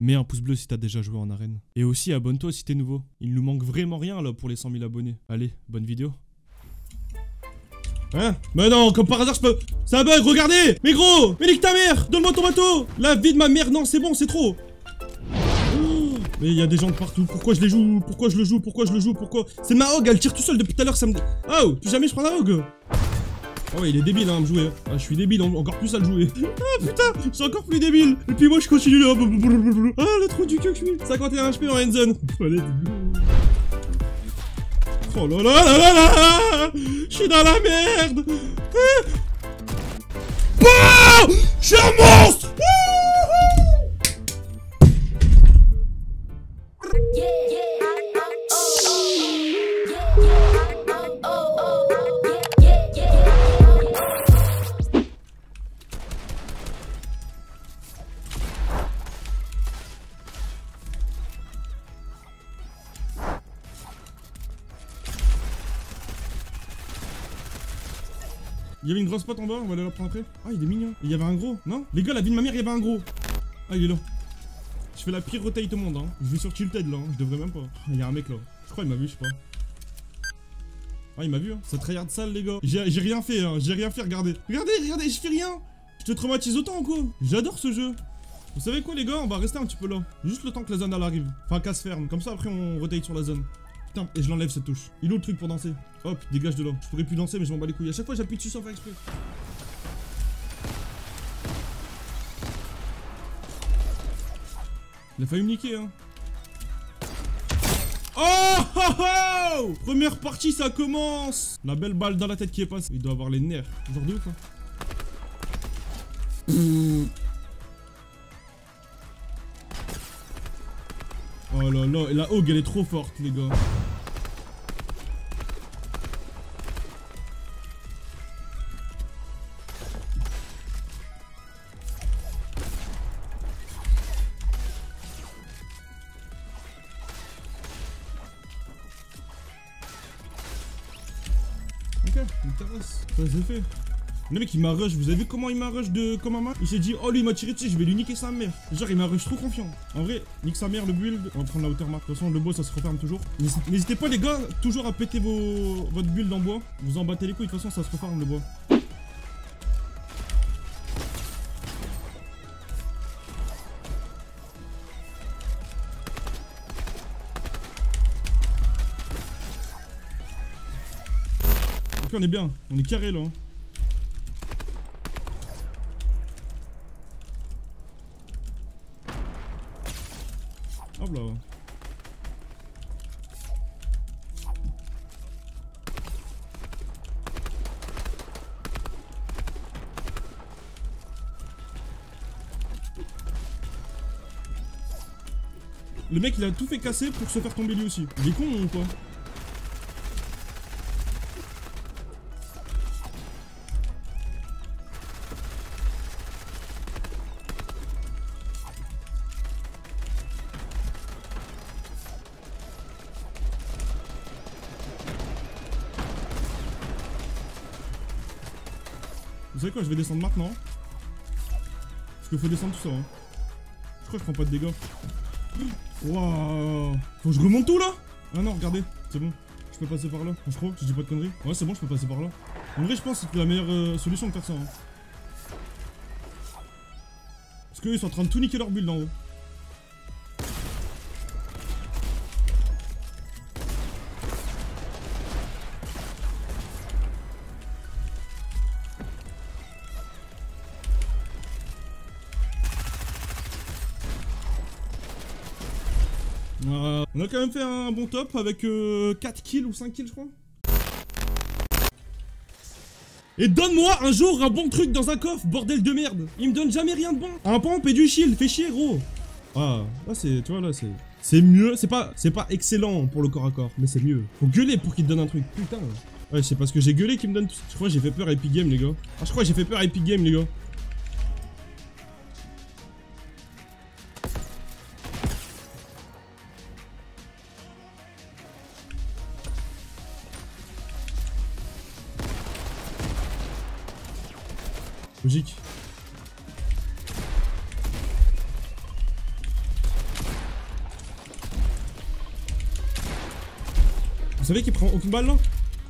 Mets un pouce bleu si t'as déjà joué en arène. Et aussi abonne-toi si t'es nouveau. Il nous manque vraiment rien là pour les 100 000 abonnés. Allez, bonne vidéo. Hein? Mais non, comme par hasard je peux... C'est un bug, regardez! Mais gros! Mais nique ta mère! Donne-moi ton bateau! La vie de ma mère, non, c'est bon, c'est trop! Oh, mais il y a des gens de partout. Pourquoi je les joue? Pourquoi je le joue? Pourquoi je le joue? Pourquoi? C'est ma hog, elle tire tout seul depuis tout à l'heure, ça me... Oh! Plus jamais je prends la hog! Ah ouais, il est débile hein, à me jouer. Ah, je suis débile, encore plus à le jouer. Ah putain, je suis encore plus débile. Et puis moi, je continue là. Ah, le trou du cul que je suis. 51 HP en end zone. Oh là là là là là. Je suis dans la merde. Ah, je suis un monstre. Il y avait une grosse pote en bas, on va aller la prendre après. Ah, il est mignon. Il y avait un gros, non? Les gars, la vie de ma mère, il y avait un gros. Ah, il est là. Je fais la pire rotate au monde, hein. Je vais sur Tilted là, hein. Je devrais même pas. Il y a un mec là. Je crois qu'il m'a vu, je sais pas. Ah, il m'a vu, hein. Ça tryhard sale, les gars. J'ai rien fait, hein. J'ai rien fait, regardez. Regardez, regardez, je fais rien. Je te traumatise autant ou quoi? J'adore ce jeu. Vous savez quoi, les gars? On va rester un petit peu là. Juste le temps que la zone elle arrive. Enfin, qu'elle se ferme. Comme ça, après, on rotate sur la zone. Putain, et je l'enlève cette touche. Il est où le truc pour danser? Hop, dégage de là. Je pourrais plus danser, mais je m'en bats les couilles. À chaque fois, j'appuie dessus sans faire exprès. Il a failli me niquer, hein. Oh, oh, oh. Première partie, ça commence. La belle balle dans la tête qui est passée. Il doit avoir les nerfs. Genre de ouf, hein. Oh là là, et la hog elle est trop forte les gars. Ok, m'intéresse. Ça c'est fait. Le mec il m'a rush, vous avez vu comment il m'a rush de comme un match? Il s'est dit oh lui il m'a tiré dessus, je vais lui niquer sa mère. Genre il m'a rush trop confiant. En vrai, nique sa mère le build, on va prendre la hauteur marque. De toute façon le boss ça se referme toujours. N'hésitez pas les gars, toujours à péter votre build en bois. Vous en battez les couilles, de toute façon ça se referme le bois. Ok on est bien, on est carré là. Hein. Hop là. Le mec il a tout fait casser pour se faire tomber lui aussi. Il est con ou quoi? Vous savez quoi, je vais descendre maintenant. Parce qu'il faut descendre tout ça. Hein. Je crois que je prends pas de dégâts. Waouh. Faut que je remonte tout là? Ah non, regardez, c'est bon. Je peux passer par là. Je crois, je dis pas de conneries. Ouais, c'est bon, je peux passer par là. En vrai, je pense que c'est la meilleure solution de faire ça. Hein. Parce qu'eux, ils sont en train de tout niquer leur build en haut. On a quand même fait un bon top avec 4 kills ou 5 kills je crois. Et donne-moi un jour un bon truc dans un coffre, bordel de merde. Il me donne jamais rien de bon. Un pompe et du shield, fais chier gros. Ah, là c'est, tu vois là c'est mieux. C'est pas excellent pour le corps à corps, mais c'est mieux. Faut gueuler pour qu'il te donne un truc, putain. Ouais, c'est parce que j'ai gueulé qu'il me donne tout. Je crois que j'ai fait peur à Epic Game les gars. Ah, je crois que j'ai fait peur à Epic Game les gars. Logique. Vous savez qu'il prend aucune balle là?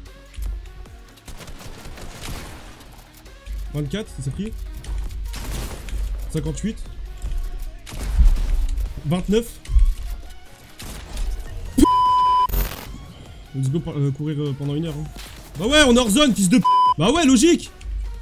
24, il s'est pris. 58. 29. Let's go courir pendant 1 heure. Hein. Bah ouais, on est hors zone, fils de p. Bah ouais, logique.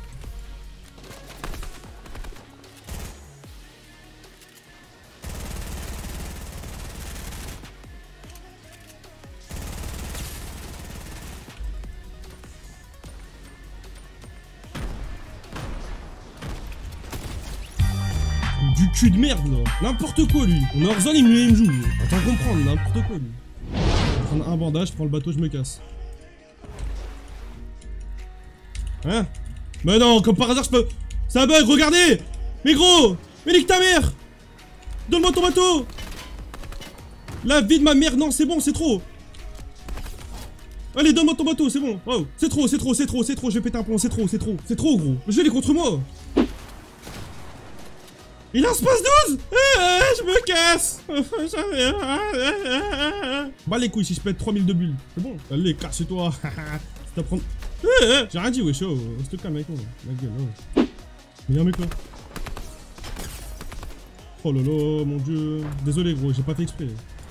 Du cul de merde là. N'importe quoi lui. On est hors zone, il me joue. Attends comprendre, n'importe quoi lui. Je vais prendre un bandage, je prends le bateau, je me casse. Hein? Mais non, comme par hasard je peux... C'est un bug, regardez! Mais gros! Mais nique ta mère! Donne-moi ton bateau! La vie de ma mère, non c'est bon, c'est trop! Allez, donne-moi ton bateau, c'est bon! Wow. C'est trop, c'est trop, c'est trop, c'est trop, je vais péter un plomb, c'est trop, c'est trop, c'est trop gros! Le jeu il est contre moi! Il en se passe 12! Je me casse! Bah les couilles si je pète 3000 de bulles. C'est bon. Allez, casse-toi. C'est à prendre... J'ai rien dit, wesh. Oh, se te calme avec moi. La gueule, oh. Mais y'a un mec là. Oh là là, mon dieu. Désolé gros, j'ai pas fait exprès.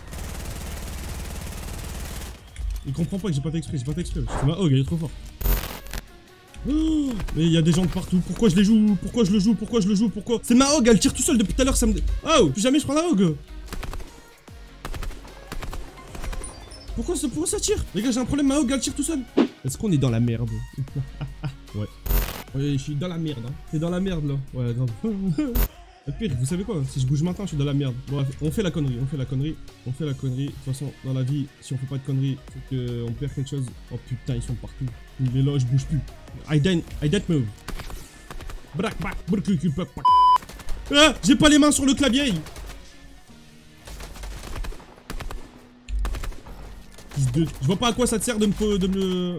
Il comprend pas que j'ai pas fait exprès, C'est ma hog, elle est trop forte. Oh, mais il y a des gens de partout. Pourquoi je les joue? Pourquoi je le joue? Pourquoi? C'est ma hog, elle tire tout seul depuis tout à l'heure, ça me... Oh, plus jamais je prends la hog. Pourquoi ça tire? Les gars, j'ai un problème, ma hog, elle tire tout seul. Est-ce qu'on est dans la merde? Ouais. Ouais, je suis dans la merde, hein. T'es dans la merde, là. Ouais, grave. Le pire, vous savez quoi? Si je bouge maintenant, je suis dans la merde. Bon, on fait la connerie. De toute façon, dans la vie, si on fait pas de conneries, c'est qu'on perd quelque chose. Oh putain, ils sont partout. Il est là, je bouge plus. I don't move. Ah, j'ai pas les mains sur le clavier. Je vois pas à quoi ça te sert de me...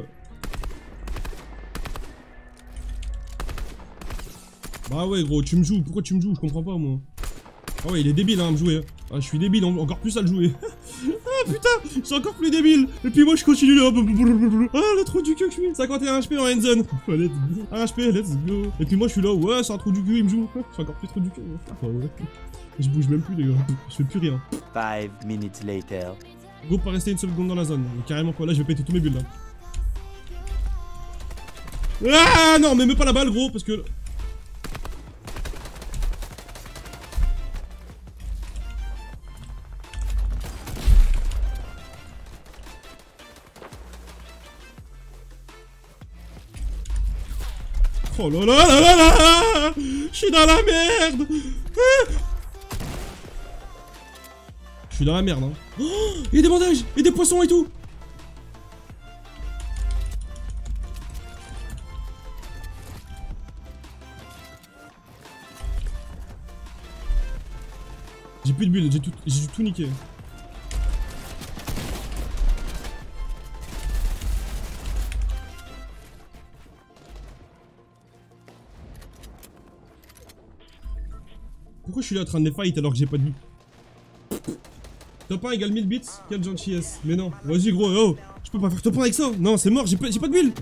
Bah ouais gros, tu me joues, pourquoi tu me joues? Je comprends pas moi. Ah ouais, il est débile hein, à me jouer. Ah, je suis débile, encore plus à le jouer. Ah putain, je suis encore plus débile. Et puis moi je continue là. Ah le trou du cul que je suis. 51 HP en end zone. 1 HP, let's go. Et puis moi je suis là, ouais c'est un trou du cul, il me joue. Je suis encore plus trou du cul. Ah ouais. Je bouge même plus les gars, je fais plus rien. 5 minutes later. Go pas rester une seconde dans la zone. Carrément quoi, là je vais péter tous mes bulles là. Ah non mais mets pas la balle gros parce que... Oh là là là là là! Je suis dans la merde! Je suis dans la merde hein. Oh, il y a des bandages! Et des poissons et tout! J'ai plus de bulles, j'ai tout niqué. Pourquoi je suis là en train de les fight alors que j'ai pas de vie? Top 1 égale 1000 bits? Quelle gentillesse. Mais non, vas-y gros, oh! Je peux pas faire top 1 avec ça! Non, c'est mort, j'ai pas de bulle!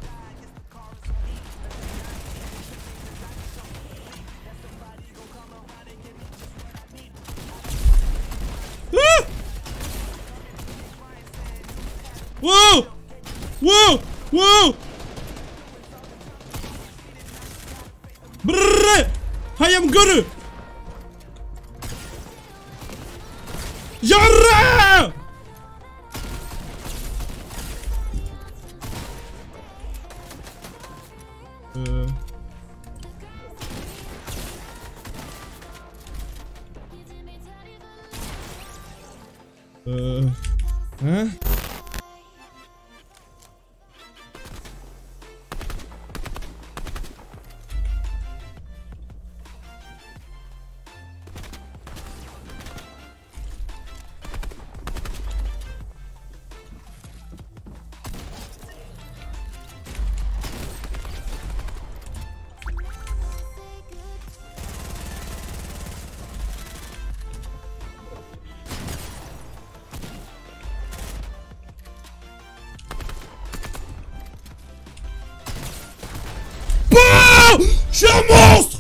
Ah! Wow! Wow! Wow! Brrrr! I am good! Yarra! Hein? Je suis un monstre.